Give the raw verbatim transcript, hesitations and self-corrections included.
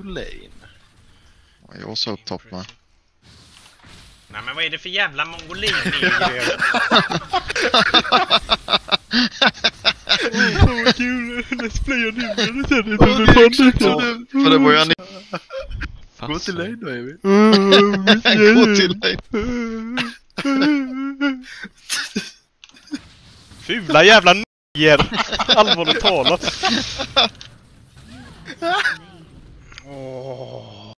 lane. Jag så upp topp med. Nej men vad är det för jävla mongolin ni Åh vad kul, let's play on himlen istället för För det var ju en... Gå till lane då, Evi. Gå till lane. Fula jävla n***er. Allvarligt talat. Åh.